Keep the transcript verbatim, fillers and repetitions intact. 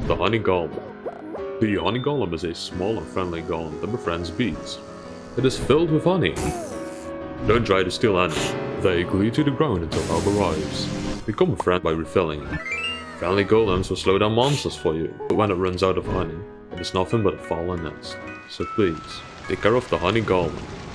the Honey Golem. The Honey Golem is a small and friendly golem that befriends bees. It is filled with honey. Don't try to steal any. They glue you to the ground until help arrives. Become a friend by refilling. Friendly golems will slow down monsters for you, but when it runs out of honey, it is nothing but a fallen nest. So please, take care of the Honey Golem.